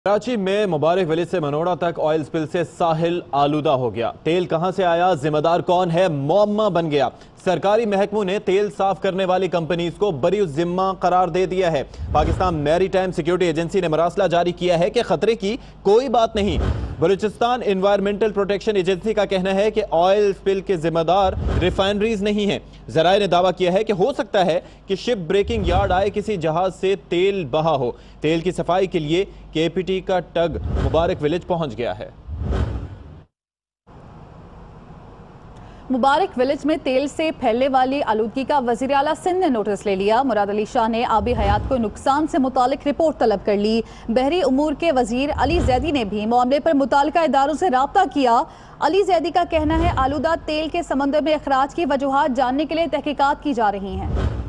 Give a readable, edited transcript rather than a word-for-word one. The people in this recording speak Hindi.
कराची में मुबारक विलेज से मनोड़ा तक ऑयल स्पिल से साहिल आलूदा हो गया। तेल कहां से आया, जिम्मेदार कौन है, मुअम्मा बन गया। सरकारी महकमों ने तेल साफ करने वाली कंपनीज को बरी जिम्मा करार दे दिया है। पाकिस्तान मैरीटाइम सिक्योरिटी एजेंसी ने मरासला जारी किया है कि खतरे की कोई बात नहीं। बलूचिस्तान एनवायरमेंटल प्रोटेक्शन एजेंसी का कहना है कि ऑयल स्पिल के जिम्मेदार रिफाइनरीज नहीं हैं। जराए ने दावा किया है कि हो सकता है कि शिप ब्रेकिंग यार्ड आए किसी जहाज से तेल बहा हो। तेल की सफाई के लिए केपीटी का टग मुबारक विलेज पहुंच गया है। मुबारक विलेज में तेल से फैलने वाली आलूदगी का वज़ीर आला सिंध ने नोटिस ले लिया। मुराद अली शाह ने आबी हयात को नुकसान से मुतालिक रिपोर्ट तलब कर ली। बहरी उमूर के वजीर अली जैदी ने भी मामले पर मुतालिका इदारों से राब्ता किया। अली जैदी का कहना है आलूदा तेल के समंदर में अखराज की वजूहात जानने के लिए तहकीकात की जा रही हैं।